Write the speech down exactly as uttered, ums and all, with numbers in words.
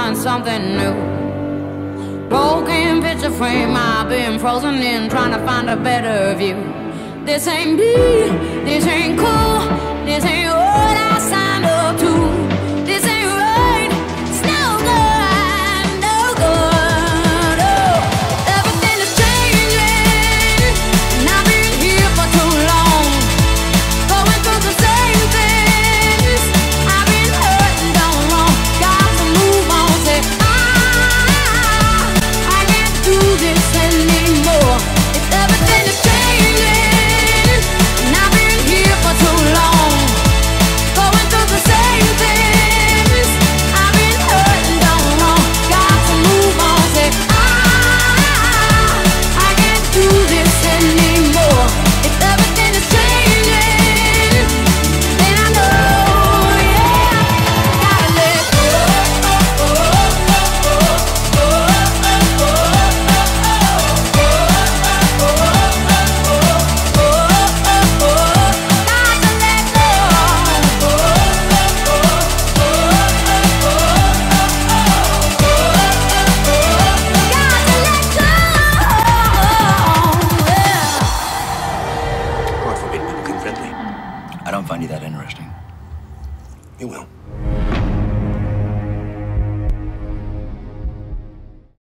find something new. Broken picture frame, I've been frozen in, trying to find a better view. This ain't me, this ain't cool, this ain't what I signed up to.